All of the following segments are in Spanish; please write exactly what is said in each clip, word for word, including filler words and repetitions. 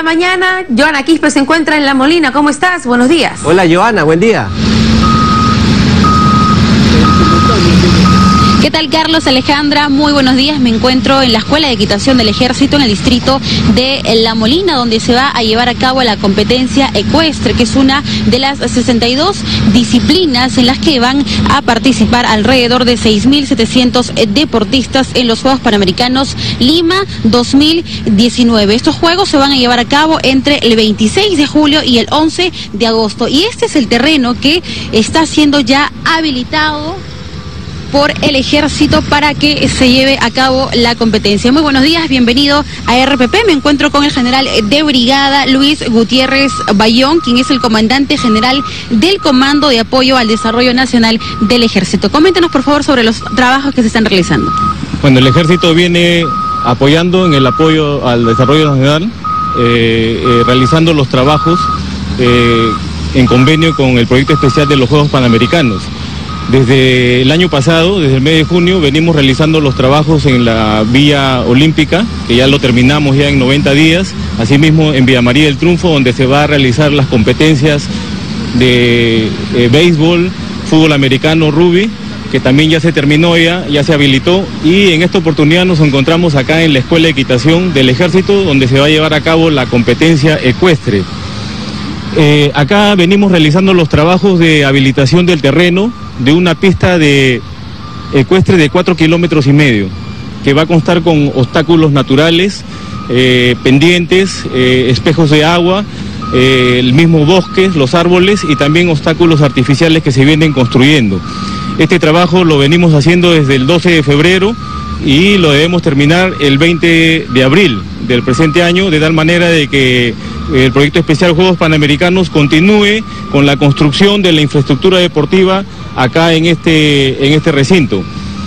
mañana. Joana Quispe se encuentra en La Molina. ¿Cómo estás? Buenos días. Hola, Joana, buen día. ¿Qué tal, Carlos, Alejandra? Muy buenos días. Me encuentro en la Escuela de Equitación del Ejército en el distrito de La Molina, donde se va a llevar a cabo la competencia ecuestre, que es una de las sesenta y dos disciplinas en las que van a participar alrededor de seis mil setecientos deportistas en los Juegos Panamericanos Lima dos mil diecinueve. Estos juegos se van a llevar a cabo entre el veintiséis de julio y el once de agosto. Y este es el terreno que está siendo ya habilitado por el Ejército para que se lleve a cabo la competencia. Muy buenos días, bienvenido a R P P. Me encuentro con el general de brigada Luis Gutiérrez Bayón, quien es el comandante general del Comando de Apoyo al Desarrollo Nacional del Ejército. Coméntenos, por favor, sobre los trabajos que se están realizando. Bueno, el Ejército viene apoyando en el apoyo al desarrollo nacional, eh, eh, realizando los trabajos eh, en convenio con el proyecto especial de los Juegos Panamericanos. Desde el año pasado, desde el mes de junio, venimos realizando los trabajos en la Villa Olímpica, que ya lo terminamos ya en noventa días, asimismo en Villa María del Triunfo, donde se va a realizar las competencias de eh, béisbol, fútbol americano, rugby, que también ya se terminó, ya, ya se habilitó, y en esta oportunidad nos encontramos acá en la Escuela de Equitación del Ejército, donde se va a llevar a cabo la competencia ecuestre. Eh, acá venimos realizando los trabajos de habilitación del terreno de una pista de ecuestre de cuatro kilómetros y medio, que va a constar con obstáculos naturales, eh, pendientes, eh, espejos de agua, eh, el mismo bosque, los árboles y también obstáculos artificiales que se vienen construyendo. Este trabajo lo venimos haciendo desde el doce de febrero y lo debemos terminar el veinte de abril del presente año, de tal manera de que el proyecto especial Juegos Panamericanos continúe con la construcción de la infraestructura deportiva acá en este, en este recinto.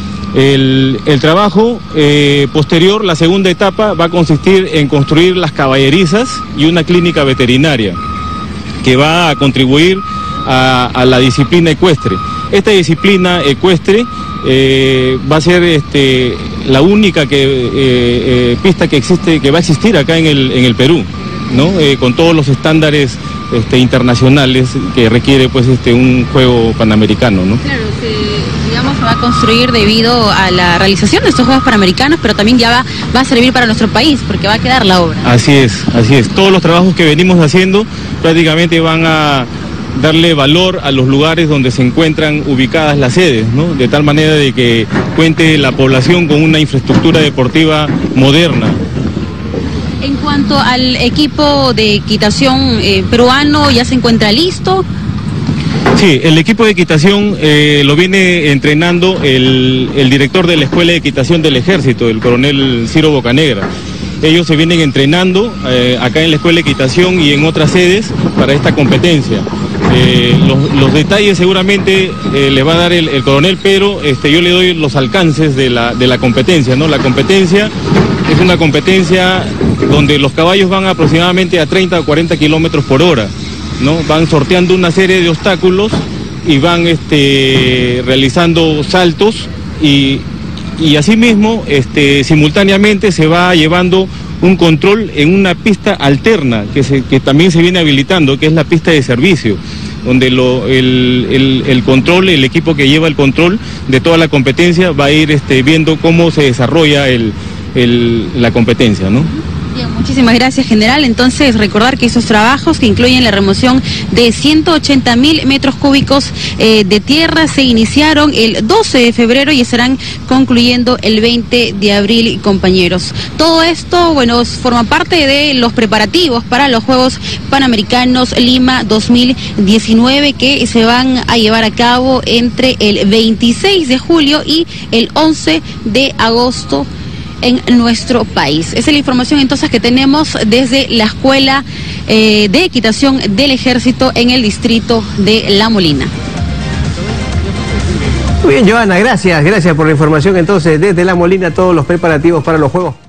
El, el trabajo eh, posterior, la segunda etapa, va a consistir en construir las caballerizas y una clínica veterinaria que va a contribuir a, a la disciplina ecuestre. Esta disciplina ecuestre eh, va a ser este, la única que, eh, eh, pista que existe, que va a existir acá en el, en el Perú, ¿no? Eh, con todos los estándares este, internacionales que requiere pues este un juego panamericano, ¿no? Claro, se, digamos, se va a construir debido a la realización de estos Juegos Panamericanos, pero también ya va, va a servir para nuestro país, porque va a quedar la obra. Así es, así es. Todos los trabajos que venimos haciendo prácticamente van a darle valor a los lugares donde se encuentran ubicadas las sedes, ¿no? De tal manera de que cuente la población con una infraestructura deportiva moderna. En cuanto al equipo de equitación eh, peruano, ¿ya se encuentra listo? Sí, el equipo de equitación eh, lo viene entrenando el, el director de la Escuela de Equitación del Ejército, el coronel Ciro Bocanegra. Ellos se vienen entrenando eh, acá en la Escuela de Equitación y en otras sedes para esta competencia. Eh, los, los detalles seguramente eh, les va a dar el, el coronel, pero este, yo le doy los alcances de la, de la competencia, ¿no? La competencia es una competencia donde los caballos van aproximadamente a treinta o cuarenta kilómetros por hora, ¿no? Van sorteando una serie de obstáculos y van este, realizando saltos y, y asimismo este, simultáneamente se va llevando un control en una pista alterna que, se, que también se viene habilitando, que es la pista de servicio, donde lo, el, el, el control, el equipo que lleva el control de toda la competencia va a ir este, viendo cómo se desarrolla el, el, la competencia, ¿no? Bien, muchísimas gracias, general. Entonces, recordar que esos trabajos, que incluyen la remoción de ciento ochenta mil metros cúbicos eh, de tierra, se iniciaron el doce de febrero y estarán concluyendo el veinte de abril, compañeros. Todo esto, bueno, forma parte de los preparativos para los Juegos Panamericanos Lima dos mil diecinueve, que se van a llevar a cabo entre el veintiséis de julio y el once de agosto en nuestro país. Esa es la información entonces que tenemos desde la Escuela eh, de Equitación del Ejército en el distrito de La Molina. Muy bien, Joana, gracias, gracias por la información. Entonces, desde La Molina, todos los preparativos para los Juegos